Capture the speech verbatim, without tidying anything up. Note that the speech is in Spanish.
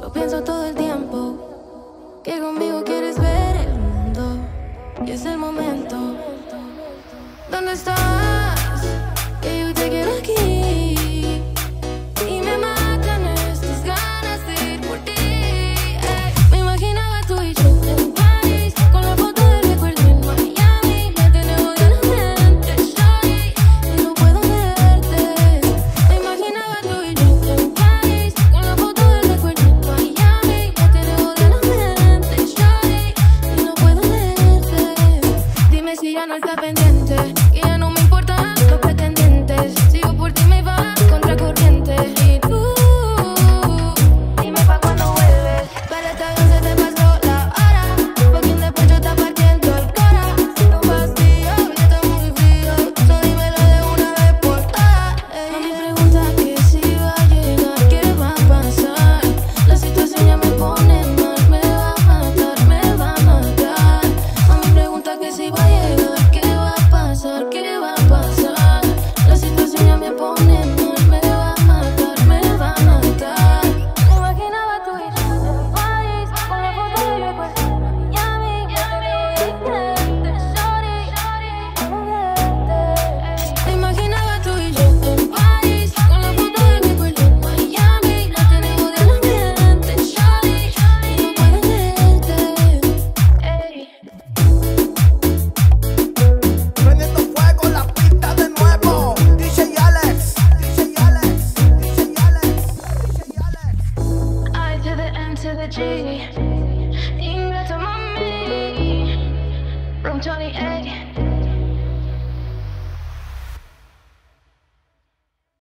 Lo pienso todo el tiempo, que conmigo quieres ver el mundo. Y es el momento. ¿Dónde estás? Que yo te quiero aquí. Y me matan estas ganas de ir por ti. Ey, me imaginaba tú y yo en París, con la foto del recuerdo en Miami. Me tenemos en la mente, shawty, y no puedo verte. Me imaginaba tú y yo en París, con la foto del recuerdo en Miami. Me tenemos en la mente, shawty, y no puedo verte. Dime si ya no está pendiente, que ya no me importan los pretendientes. Sigo por ti, me va contra corriente. Y tú, dime pa' cuando vuelves. Para esta vez se te pasó la hora, porque después yo está partiendo el cora. Sin un vacío, ya está muy frío, so dímelo de una vez por todas. Mami pregunta que si va a llegar, qué va a pasar. La situación ya me pone mal, me va a matar, me va a matar. Mami pregunta que si va a llegar, qué va a pasar, qué va a pasar. La situación ya me pone mal, me va a matar, me va a matar. Me imaginaba tú y yo en París, con la foto del recuerdo en Miami. Me tenía en mente, shawty, no verte. Me imaginaba tú y yo en París, con la foto del recuerdo en Miami. Me tenemos en la mente, shawty, y no puedo verte. Ey. Prendiendo fuego la pista de nuevo. D J Alex, D J Alex, D J Alex, D J Alex. I to the N to the G. Ingrato mami. From Johnny A.